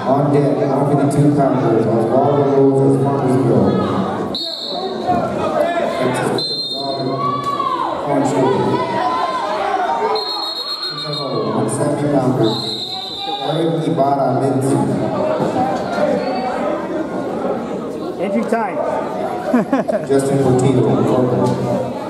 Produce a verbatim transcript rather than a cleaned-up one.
On deck, one fifty-two pounders, Oswaldo Rose as Marcusville. one seventy pounders, Eric Ibarra Lindsay. Entry time. Justin Portillo, Corporal.